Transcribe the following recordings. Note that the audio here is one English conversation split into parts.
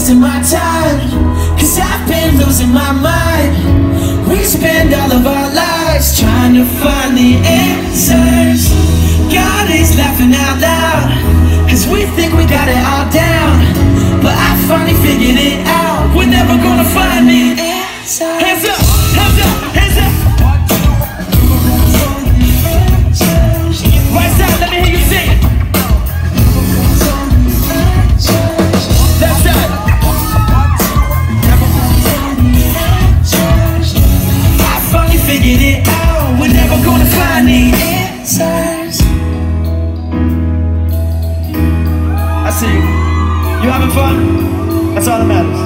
wasting my time, cause I've been losing my mind. We spend all of our lives trying to find the answers. God is laughing out loud, cause we think we got it all down. But I finally figured it out, we're never gonna find the answers. Hands up, hands up, hands up. Right side, let me hear you sing it. Left side. I finally figured it out, we're never gonna find the answers. I see you. You having fun? That's all that matters.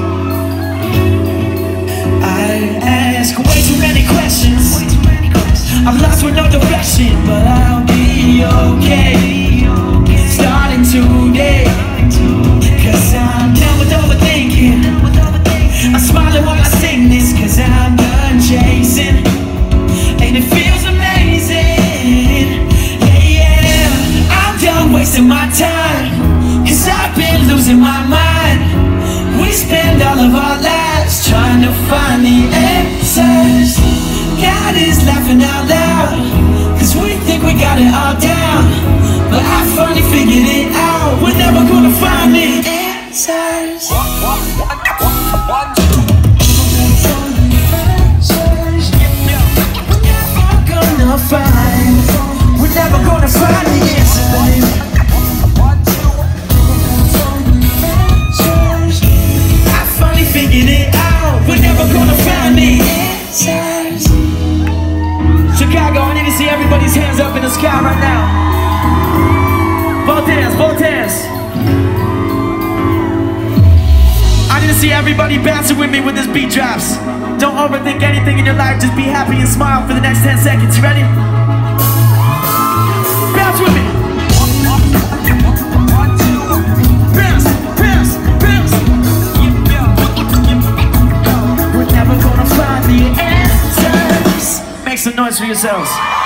I ask way too many questions. I'm lost with no direction, but I'll be okay. Starting today, cause I'm done with overthinking. I'm smiling while I sing this, cause I'm done chasing. And it feels amazing. Yeah, yeah, I'm done wasting my time, cause I've been losing my mind. We spend all of our lives trying to find the answers. God is laughing out loud, cause we think we got it all down. But I finally figured it out, we're never gonna find the answers. We're never gonna find the answers. I finally figured it out, we're never gonna find the answers. Chicago, I need to see everybody's hands up in the sky right now. Both hands, both hands. I need to see everybody bouncing with me when this beat drops. Don't overthink anything in your life, just be happy and smile for the next 10 seconds. You ready? Bounce with me. Bounce, bounce, bounce. We're never gonna find the answers. Make some noise for yourselves.